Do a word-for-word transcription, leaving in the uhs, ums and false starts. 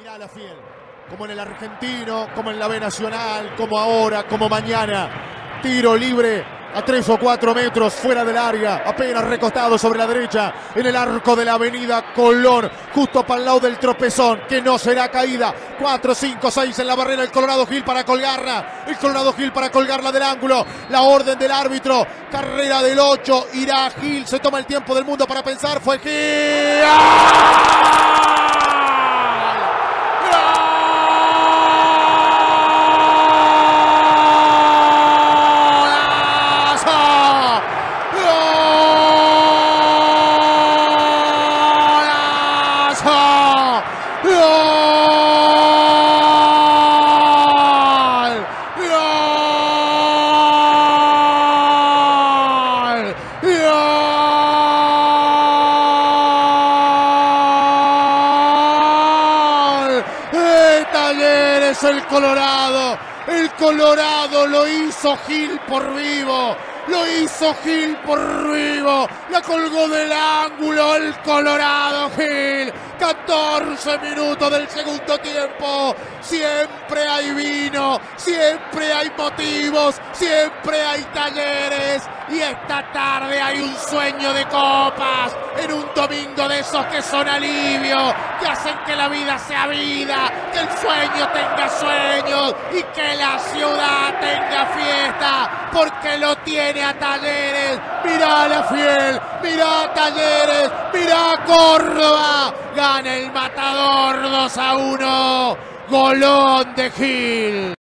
Mirá la Fiel, como en el Argentino, como en la B Nacional, como ahora, como mañana. Tiro libre a tres o cuatro metros fuera del área, apenas recostado sobre la derecha, en el arco de la avenida Colón, justo para el lado del tropezón, que no será caída. cuatro, cinco, seis en la barrera, el Colorado Gil para colgarla, el Colorado Gil para colgarla del ángulo, la orden del árbitro, carrera del ocho, irá Gil, se toma el tiempo del mundo para pensar, fue Gil. ¡Ah! Talleres, el Colorado, el Colorado lo hizo Gil por vivo, lo hizo Gil por vivo, la colgó del ángulo el Colorado Gil, catorce minutos del segundo tiempo, siempre hay vino, siempre hay motivos, siempre hay Talleres y esta tarde hay un sueño de copas, en un domingo de esos que son alivio, que hacen que la vida sea vida, que el sueño tenga sueños y que la ciudad tenga fiesta, porque lo tiene a Talleres. Mirá la Fiel, mirá Talleres, mirá Córdoba, gana el Matador dos a uno, golón de Gil.